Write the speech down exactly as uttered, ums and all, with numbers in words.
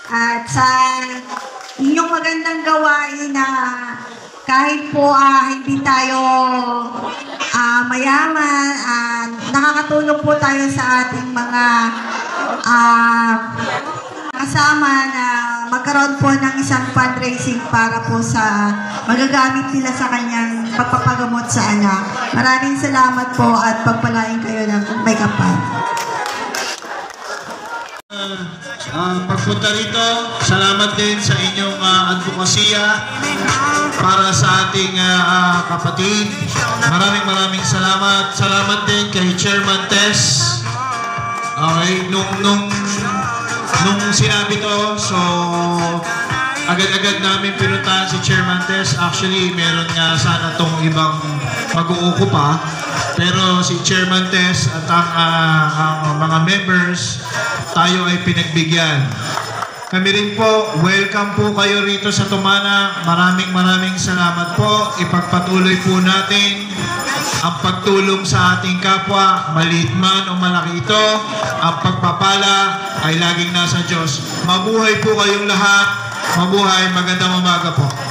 At sa inyong magandang gawain na kahit po ah, hindi tayo ah, mayaman, ah, nakakatulong po tayo sa ating mga ah, kasama na magkaroon po ng isang fundraising para po sa magagamit nila sa kanyang pagpapagamot sa anak. Maraming salamat po at pagpalain kayo ng may kapal. Uh, pagpunta rito, salamat din sa inyong uh, advokasya para sa ating uh, uh, kapatid. Maraming maraming salamat. Salamat din kay Chairman Tess. Okay, nung, nung, nung sinabi to, so agad-agad namin pinuntahan si Chairman Tess. Actually, meron nga sana tong ibang mag-uuko pa. Pero si Chairman Tess at ang, uh, ang mga members, tayo ay pinagbigyan. Kami rin po, welcome po kayo rito sa Tumana. Maraming maraming salamat po. Ipagpatuloy po natin ang pagtulong sa ating kapwa, maliit man o malaki ito. Ang pagpapala ay laging nasa Diyos. Mabuhay po kayong lahat. Mabuhay, magandang umaga po.